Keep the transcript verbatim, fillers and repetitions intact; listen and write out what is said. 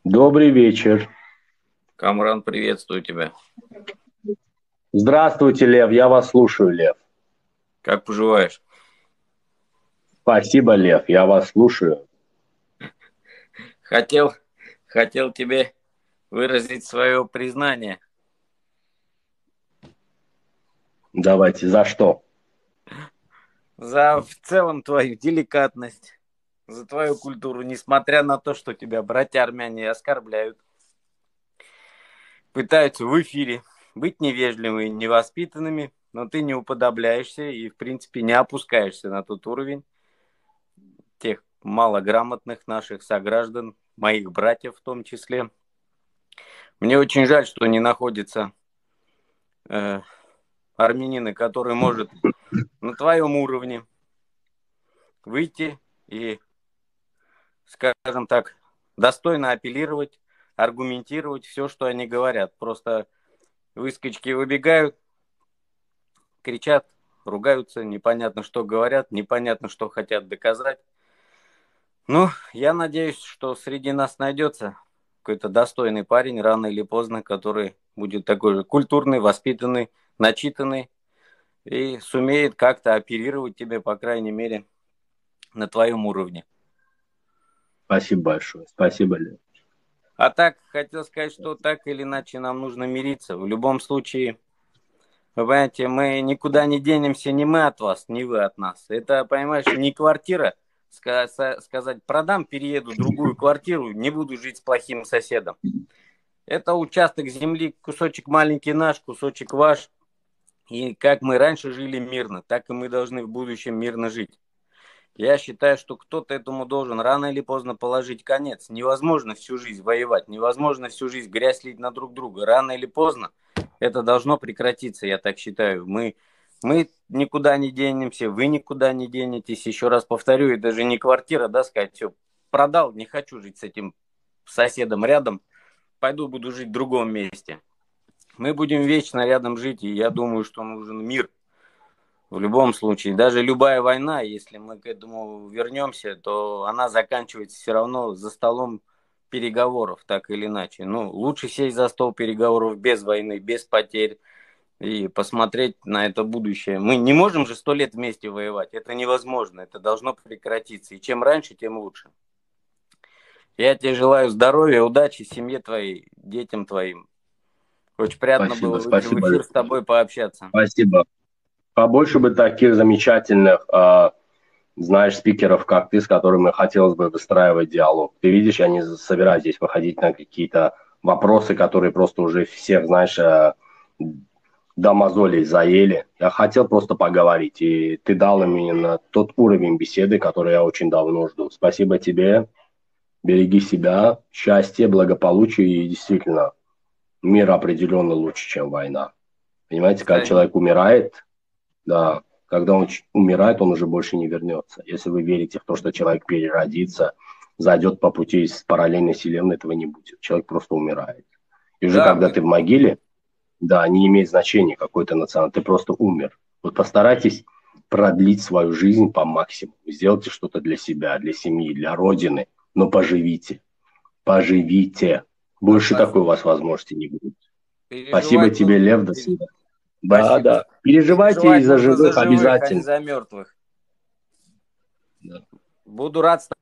Добрый вечер. Камран, приветствую тебя. Здравствуйте, Лев. Я вас слушаю, Лев. Как поживаешь? Спасибо, Лев. Я вас слушаю. Хотел, хотел тебе выразить свое признание Давайте. За что? за в целом твою деликатность, за твою культуру, несмотря на то, что тебя братья-армяне оскорбляют, пытаются в эфире быть невежливыми, невоспитанными, но ты не уподобляешься и, в принципе, не опускаешься на тот уровень тех малограмотных наших сограждан, моих братьев в том числе. Мне очень жаль, что не находится э, армянина, который может на твоем уровне выйти и, скажем так, достойно апеллировать, аргументировать все, что они говорят. Просто выскочки выбегают, кричат, ругаются, непонятно, что говорят, непонятно, что хотят доказать. Ну, я надеюсь, что среди нас найдется какой-то достойный парень, рано или поздно, который будет такой же культурный, воспитанный, начитанный и сумеет как-то оперировать тебе, по крайней мере, на твоем уровне. Спасибо большое. Спасибо, Лев. А так, хотел сказать, что так или иначе нам нужно мириться. В любом случае, вы понимаете, мы никуда не денемся, ни мы от вас, ни вы от нас. Это, понимаешь, не квартира, сказать, продам, перееду в другую квартиру, не буду жить с плохим соседом. Это участок земли, кусочек маленький наш, кусочек ваш. И как мы раньше жили мирно, так и мы должны в будущем мирно жить. Я считаю, что кто-то этому должен рано или поздно положить конец. Невозможно всю жизнь воевать, невозможно всю жизнь грязь лить на друг друга. Рано или поздно это должно прекратиться, я так считаю. Мы, мы никуда не денемся, вы никуда не денетесь. Еще раз повторю, это же не квартира, да, сказать, все, продал, не хочу жить с этим соседом рядом, пойду буду жить в другом месте. Мы будем вечно рядом жить, и я думаю, что нужен мир. В любом случае, даже любая война, если мы к этому вернемся, то она заканчивается все равно за столом переговоров, так или иначе. Ну, лучше сесть за стол переговоров без войны, без потерь и посмотреть на это будущее. Мы не можем же сто лет вместе воевать, это невозможно, это должно прекратиться. И чем раньше, тем лучше. Я тебе желаю здоровья, удачи семье твоей, детям твоим. Очень приятно Спасибо, было выйти в спасибо, Лев. эфир с тобой пообщаться. Спасибо. Побольше бы таких замечательных, а, знаешь, спикеров, как ты, с которыми хотелось бы выстраивать диалог. Ты видишь, я не собираюсь здесь выходить на какие-то вопросы, которые просто уже всех, знаешь, а, до мозолей заели. Я хотел просто поговорить, и ты дал им именно тот уровень беседы, который я очень давно жду. Спасибо тебе. Береги себя, счастья, благополучия и действительно мир определенно лучше, чем война. Понимаете, когда Кстати, человек умирает, да, когда он ч- умирает, он уже больше не вернется. Если вы верите в то, что человек переродится, зайдет по пути из параллельной вселенной, этого не будет. Человек просто умирает. И уже да, когда мы ты в могиле, да, не имеет значения, какой ты национальный, ты просто умер. Вот постарайтесь продлить свою жизнь по максимуму. Сделайте что-то для себя, для семьи, для родины, но поживите. Поживите. Больше такой у вас возможности не будет. Спасибо переживать тебе, нужно. Лев, до свидания. Да, Спасибо. да. Переживайте Переживать из-за нужно за живых живых, а не обязательно. за мертвых. Да. Буду рад с